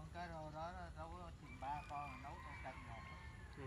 cái rô đó nấu chừng 3 con, nấu con canh ngọt. Ừ.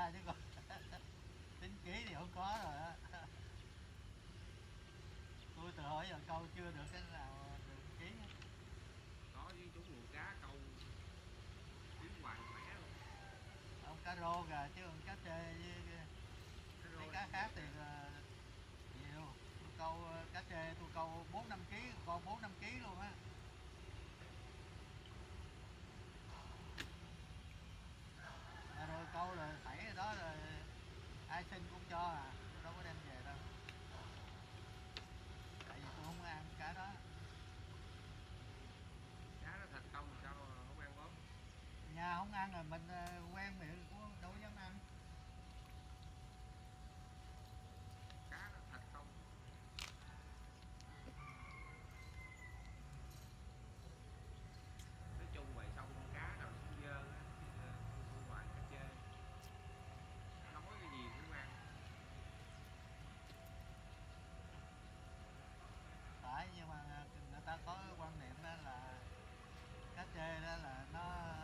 chứ còn tính ký thì không có rồi á. Tôi từ hỏi giờ câu chưa được cái nào được ký. Có với chú nguồn cá câu kiếm hoài mẻ luôn. Ông cá rô kìa chứ còn cá trê với mấy cá khác thì nhiều. Tôi câu cá trê tôi câu 4-5 kg, con 4-5 kg luôn á. Rồi câu rồi thảy rồi đó rồi ai xin cũng cho à, tôi đâu có đem về đâu. Tại vì tôi không ăn cá đó. Cá nó thịt không sao không ăn bớt. Nhà không ăn rồi mình quen miệng cũng đâu dám ăn. Cá nó thịt không. Nói chung vậy xong con cá nào cũng dơ á, con ngoài cá chê nói cái gì cũng ăn. Phải nhưng mà người ta có cái quan niệm đó là cá trê đó là nó